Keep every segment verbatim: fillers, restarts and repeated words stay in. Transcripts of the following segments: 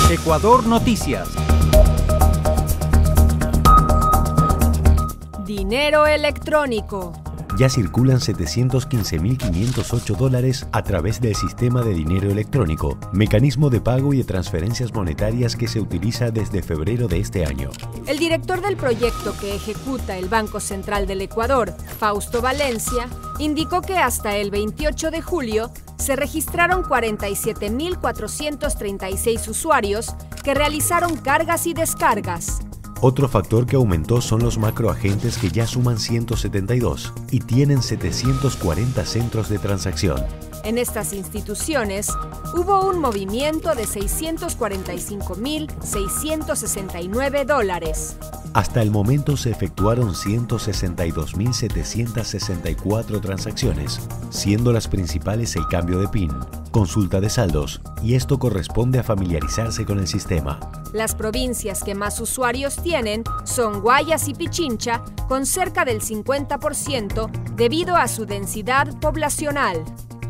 Ecuador Noticias. Dinero electrónico. Ya circulan setecientos quince mil quinientos ocho dólares a través del sistema de dinero electrónico, mecanismo de pago y de transferencias monetarias que se utiliza desde febrero de este año. El director del proyecto que ejecuta el Banco Central del Ecuador, Fausto Valencia, indicó que hasta el veintiocho de julio se registraron cuarenta y siete mil cuatrocientos treinta y seis usuarios que realizaron cargas y descargas. Otro factor que aumentó son los macroagentes, que ya suman ciento setenta y dos y tienen setecientos cuarenta centros de transacción. En estas instituciones hubo un movimiento de seiscientos cuarenta y cinco mil seiscientos sesenta y nueve dólares. Hasta el momento se efectuaron ciento sesenta y dos mil setecientos sesenta y cuatro transacciones, siendo las principales el cambio de P I N, consulta de saldos, y esto corresponde a familiarizarse con el sistema. Las provincias que más usuarios tienen son Guayas y Pichincha, con cerca del cincuenta por ciento debido a su densidad poblacional.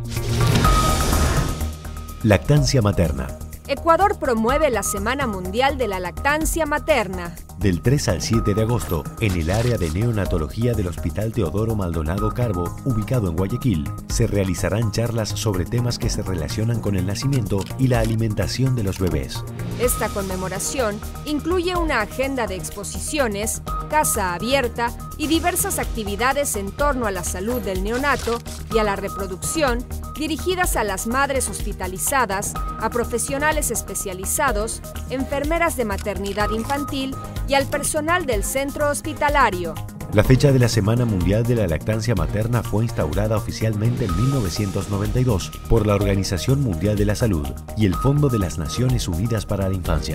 Lactancia materna. Ecuador promueve la Semana Mundial de la Lactancia Materna. Del tres al siete de agosto, en el área de neonatología del Hospital Teodoro Maldonado Carbo, ubicado en Guayaquil, se realizarán charlas sobre temas que se relacionan con el nacimiento y la alimentación de los bebés. Esta conmemoración incluye una agenda de exposiciones, casa abierta y diversas actividades en torno a la salud del neonato y a la reproducción, dirigidas a las madres hospitalizadas, a profesionales especializados, enfermeras de maternidad infantil y al personal del centro hospitalario. La fecha de la Semana Mundial de la Lactancia Materna fue instaurada oficialmente en mil novecientos noventa y dos por la Organización Mundial de la Salud y el Fondo de las Naciones Unidas para la Infancia.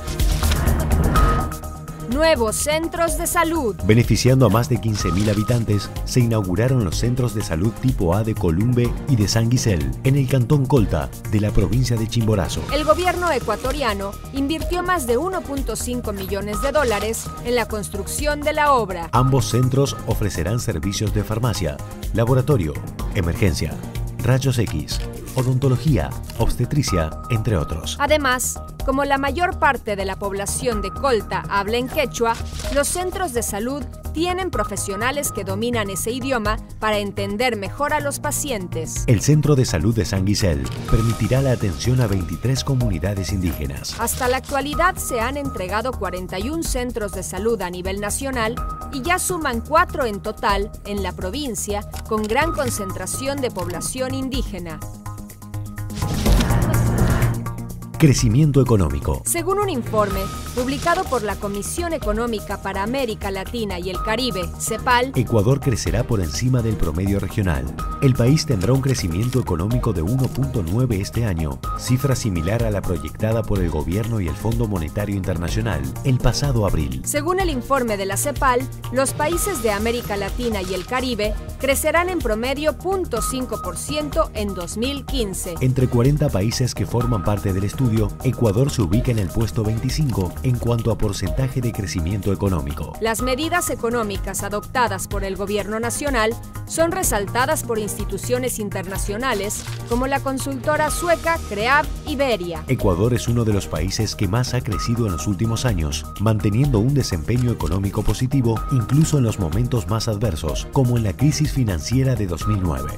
Nuevos centros de salud. Beneficiando a más de quince mil habitantes, se inauguraron los centros de salud tipo A de Columbe y de San Guisel, en el cantón Colta, de la provincia de Chimborazo. El gobierno ecuatoriano invirtió más de uno punto cinco millones de dólares en la construcción de la obra. Ambos centros ofrecerán servicios de farmacia, laboratorio, emergencia, rayos X, odontología, obstetricia, entre otros. Además, como la mayor parte de la población de Colta habla en quechua, los centros de salud tienen profesionales que dominan ese idioma para entender mejor a los pacientes. El Centro de Salud de San Guisel permitirá la atención a veintitrés comunidades indígenas. Hasta la actualidad se han entregado cuarenta y uno centros de salud a nivel nacional y ya suman cuatro en total en la provincia, con gran concentración de población indígena. Crecimiento económico. Según un informe publicado por la Comisión Económica para América Latina y el Caribe, CEPAL, Ecuador crecerá por encima del promedio regional. El país tendrá un crecimiento económico de uno punto nueve este año, cifra similar a la proyectada por el Gobierno y el Fondo Monetario Internacional el pasado abril. Según el informe de la CEPAL, los países de América Latina y el Caribe crecerán en promedio cero punto cinco por ciento en dos mil quince. Entre cuarenta países que forman parte del estudio, Ecuador se ubica en el puesto veinticinco en cuanto a porcentaje de crecimiento económico. Las medidas económicas adoptadas por el gobierno nacional son resaltadas por instituciones internacionales como la consultora sueca CREAB Iberia. Ecuador es uno de los países que más ha crecido en los últimos años, manteniendo un desempeño económico positivo incluso en los momentos más adversos, como en la crisis financiera de dos mil nueve.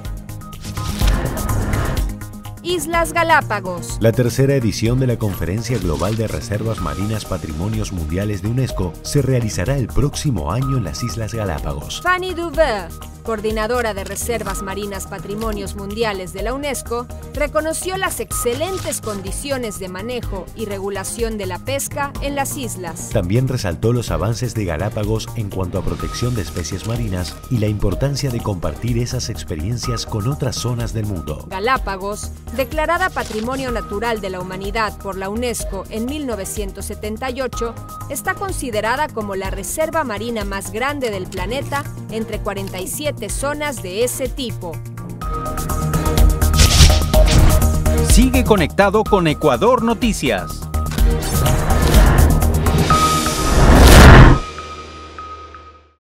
Islas Galápagos. La tercera edición de la Conferencia Global de Reservas Marinas Patrimonios Mundiales de UNESCO se realizará el próximo año en las Islas Galápagos. Fanny Duvert, coordinadora de Reservas Marinas Patrimonios Mundiales de la UNESCO, reconoció las excelentes condiciones de manejo y regulación de la pesca en las islas. También resaltó los avances de Galápagos en cuanto a protección de especies marinas y la importancia de compartir esas experiencias con otras zonas del mundo. Galápagos, declarada Patrimonio Natural de la Humanidad por la UNESCO en mil novecientos setenta y ocho, está considerada como la reserva marina más grande del planeta entre cuarenta y siete zonas de ese tipo. Sigue conectado con Ecuador Noticias.